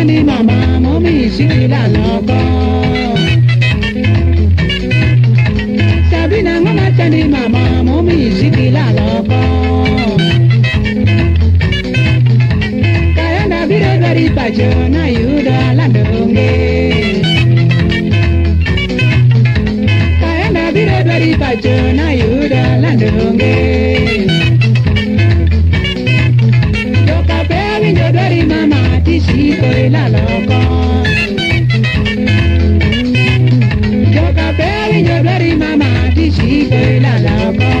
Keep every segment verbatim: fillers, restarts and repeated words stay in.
machani mama momi sikila loko. Sabina ngo machani mama momi sikila loko. Kayanda bire bari pacho na yuda landonge. Kayanda bire bari pacho na yuda landonge. Dari mama tisi koi la loko. Joka peri jo dari mama tisi koi la loko.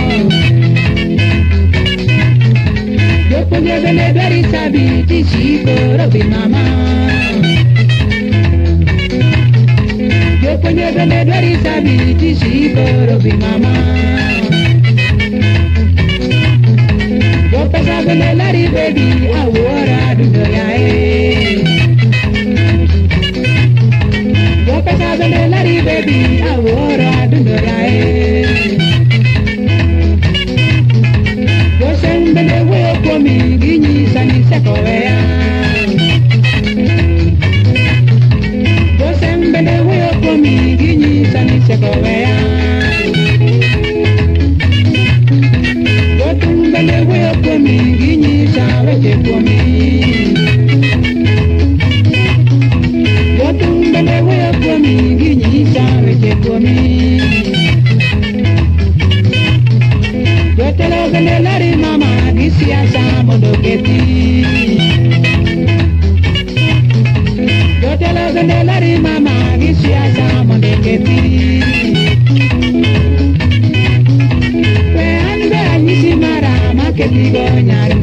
Joko jo bene dari sabi tisi koi bi mama. Joko jo bene dari sabi tisi koi bi mama. Sabele lari baby awora dunya eh. Gope sabele lari baby awora dunya eh. Gosembele we komi ginyi sani sekoya. Gosembele we komi ginyi sani sekoya. Gotumbele we komi ginyi sawe che komi. Gotumbele we komi ginyi sawe che komi. Gotelo gele lari mama gisia sa modoketi. Gotelo gele lari mama gisia sa modoketi. Pe ande anisi mara maketi go nyari.